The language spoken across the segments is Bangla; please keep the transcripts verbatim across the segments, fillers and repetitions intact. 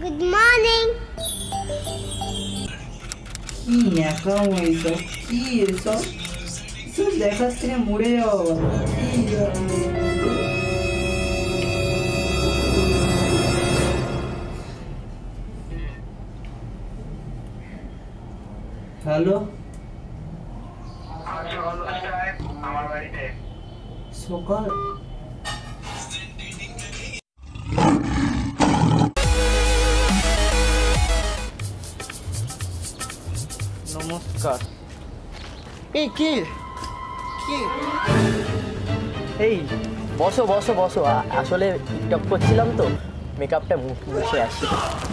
Good morning. কি ন্যাকাম এইসব, কি এসব সব দেখার থেকে মরে যাওয়া। হ্যালো, সকাল নমস্কার। এই কি কি এই বসো বসো বসো আসলে টিকটক করছিলাম তো, মেকআপটা মুছে আসি।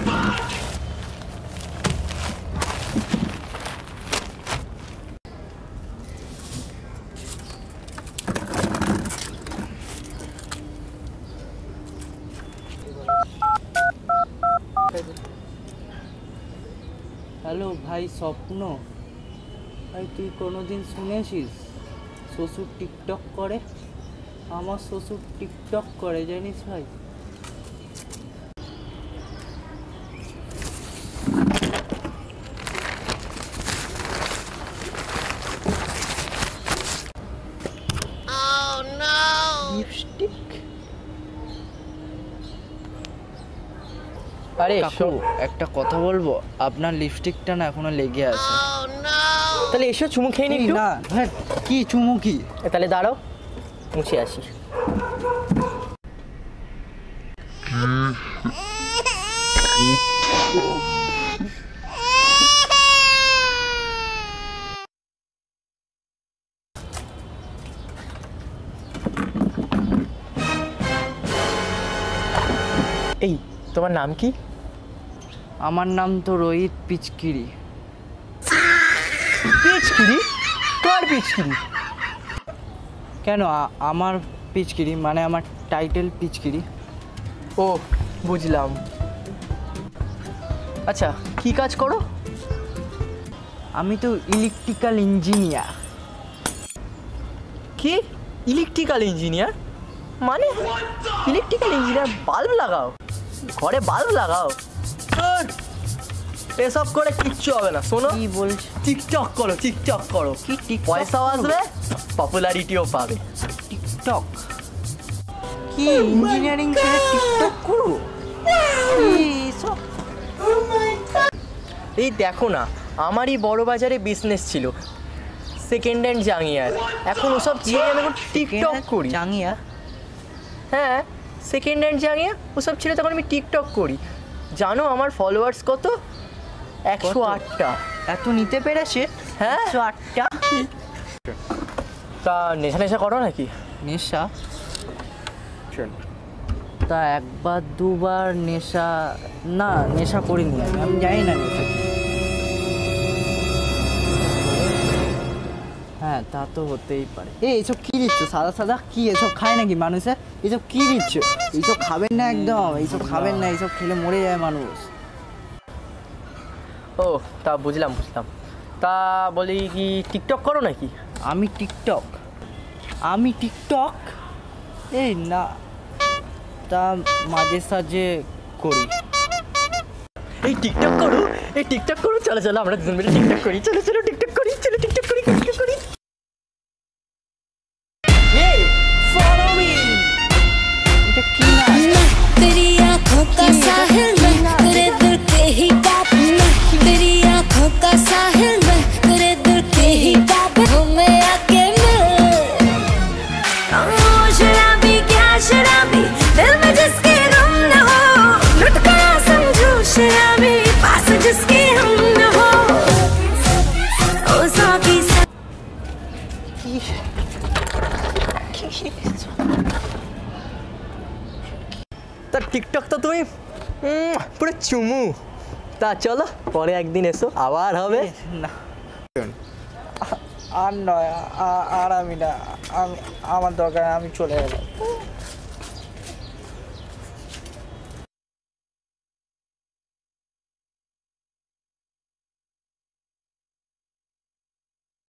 হ্যালো ভাই স্বপ্ন, ভাই তুই কোনোদিন শুনেছিস শ্বশুর টিকটক করে? আমার শ্বশুর টিকটক করে জানিস ভাই। লিপস্টিক? আরে কাকু একটা কথা বলবো, আপনার লিপস্টিকটা না এখনো লেগে আছে। তাহলে এসো চুমু খেয়ে নি। না ভাই, কি চুমু কি? তাহলে দাঁড়াও মুছে আসি। এই তোমার নাম কি? আমার নাম তো রোহিত পিচকিরি। পিচকিরি? কার পিচকিরি? কেন আমার পিচকিরি মানে আমার টাইটেল পিচকিরি। ও বুঝলাম। আচ্ছা কি কাজ করো? আমি তো ইলেকট্রিক্যাল ইঞ্জিনিয়ার। কি ইলেকট্রিক্যাল ইঞ্জিনিয়ার? মানে ইলেকট্রিক্যাল ইঞ্জিনিয়ার বাল্ব লাগাও, ঘরে বাল্ব লাগাও? এসব করে কিচ্ছু হবে না। শোনো কি বলছ? টিকটক করো, টিকটক করো। কি টিকটক? পয়সাও আসবে, পপুলারিটিও পাবে। টিকটক কি ইঞ্জিনিয়ারিং করে টিকটক করবো? এই দেখো না, আমারই বড় বাজারে বিজনেস ছিল, সেকেন্ড হ্যান্ড জাঙ্গিয়ার। এখন ওসব ছেড়ে আমি এখন টিকটক করি। জাঙ্গিয়া? হ্যাঁ সেকেন্ড হ্যান্ড জাঙ্গিয়া, ওসব ছেড়ে তখন আমি টিকটক করি। জানো আমার ফলোয়ার্স কত? একশো আটটা। এত নিতে পেরেছে? হ্যাঁ একশো আটটা। তা নেশা নেশা করো নাকি? নেশা? তা একবার দুবার নেশা না, নেশা করিনি আমি, আমি জানি না নেশা কি। হ্যাঁ তা তো হতেই পারে। এই এইসব কি দিচ্ছ সাদা সাদা? কি এসব খায় নাকি মানুষে? এইসব কি দিচ্ছ? এইসব খাবেন না একদম, এইসব খাবেন না, এইসব খেলে মরে যায় মানুষ। ও তা বুঝলাম বুঝলাম। তা বলি কি টিকটক করো নাকি? আমি টিকটক আমি টিকটক এই না, তা মাঝে সাঝে করি। এই টিকটক করো, এই টিকটক করো। চলো চলো আমরা দুজন মিলে টিকটক করি। চলো চলো টিকটক করি, চলো টিকটক করি, টিকটক করি। এই ফলো মি। এটা কি না? तेरी आँखों का साहिल मैं तेरे दिल के ही काबू में, तेरी आँखों का साहिल मैं तेरे दिल के ही काबू में आके मिल। ओ शराबी क्या शराबी, दिल में जिसके गम न हो, लुट गया समझो शराबी, पास जिसके हम न हो। ओ साकी তা টিকটক তো তুমি পুরো চুমু। তা চলো পরে একদিন এসো, আবার হবে। না আর নয়, আর আমি না, আমি আমার দরকার, আমি চলে গেলাম।